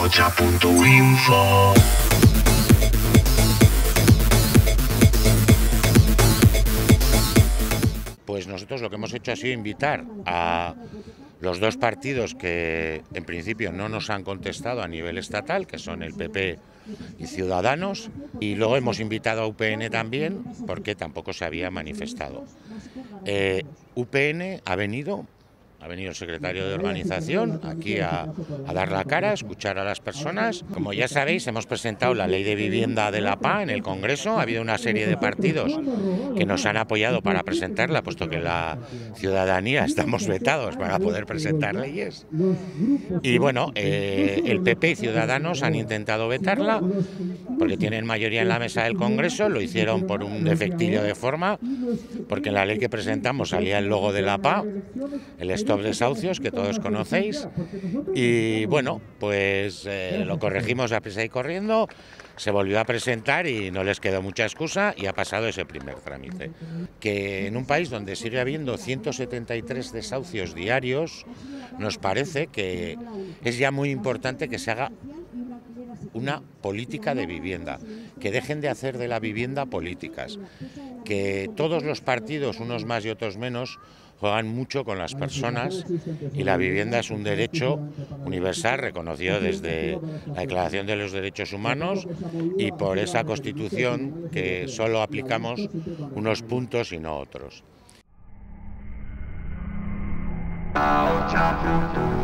Aocha.info. Pues nosotros lo que hemos hecho ha sido invitar a los dos partidos que en principio no nos han contestado a nivel estatal, que son el PP y Ciudadanos, y luego hemos invitado a UPN también, porque tampoco se había manifestado. UPN ha venido el secretario de organización aquí a dar la cara, a escuchar a las personas. Como ya sabéis, hemos presentado la ley de vivienda de la PA en el Congreso. Ha habido una serie de partidos que nos han apoyado para presentarla, puesto que la ciudadanía estamos vetados para poder presentar leyes. Y bueno, el PP y Ciudadanos han intentado vetarla porque tienen mayoría en la mesa del Congreso. Lo hicieron por un defectillo de forma, porque en la ley que presentamos salía el logo de la PA, el stop desahucios, que todos conocéis, y bueno, pues lo corregimos a prisa y corriendo, se volvió a presentar y no les quedó mucha excusa y ha pasado ese primer trámite. Que en un país donde sigue habiendo 173 desahucios diarios, nos parece que es ya muy importante que se haga una política de vivienda, que dejen de hacer de la vivienda políticas, que todos los partidos, unos más y otros menos, juegan mucho con las personas y la vivienda es un derecho universal reconocido desde la Declaración de los Derechos Humanos y por esa Constitución que solo aplicamos unos puntos y no otros. Aocha.info.